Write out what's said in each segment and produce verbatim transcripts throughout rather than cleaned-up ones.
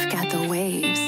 got the waves.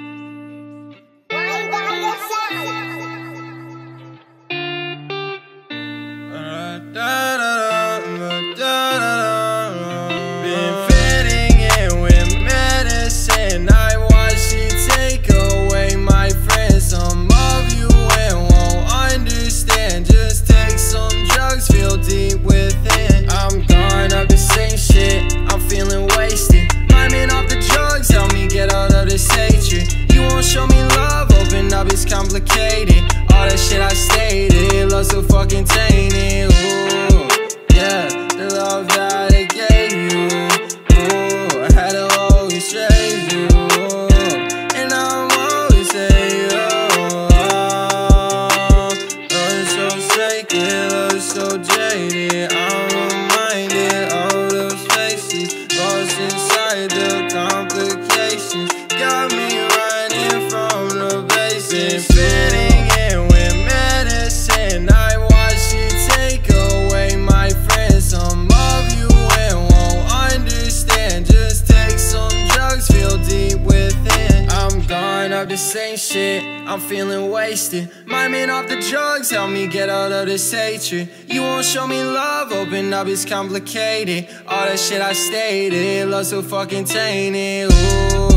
Been fitting in with medicine. I watch you take away my friends. Some of you ain't won't understand. Just take some drugs, feel deep within. I'm going up the same shit, I'm feeling wasted. Climbing off the drugs, help me get out of this hatred. You won't show me love, open up, it's complicated. All that shit I stated, love so fucking tainted. Ooh, yeah, the love that I gave you. Ooh, I had to always raise you. And I'm always saying, oh, oh, love is so sacred, love is so jaded. I'm reminded of those faces, lost inside the complications. Got me running from the basics. Fitting in with medicine. I watch you take away my friends. Some of you ain't won't understand. Just take some drugs, feel deep within. I'm going up the same shit, I'm feeling wasted. Miming off the drugs, help me get out of this hatred. You won't show me love, open up, it's complicated. All that shit I stated, love so fucking tainted. Ooh.